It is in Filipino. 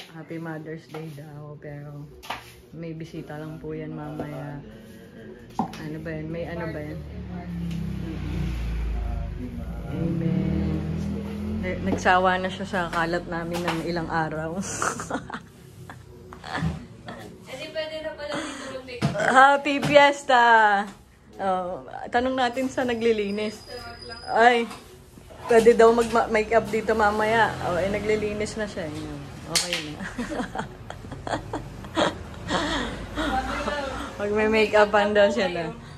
Happy Mother's Day daw, pero may bisita lang po yan mamaya. Ano ba yan? May ano ba yan? Amen. Nagsawa na siya sa kalat namin ng ilang araw. Pwede na pala dito mag-makeup. Happy Fiesta! Oh, tanong natin sa naglilinis. Ay, pwede daw mag-makeup dito mamaya. Oh, ay naglilinis na siya. Okay na. Pag may make-upan daw siya na.